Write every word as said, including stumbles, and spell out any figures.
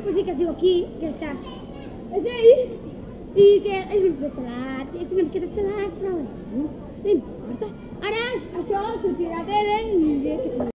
sí que es diu aquí, que està. És ell, i que és una miqueta xalat, és una miqueta xalat, però no importa. Ara això sortirà a la tele i diré que és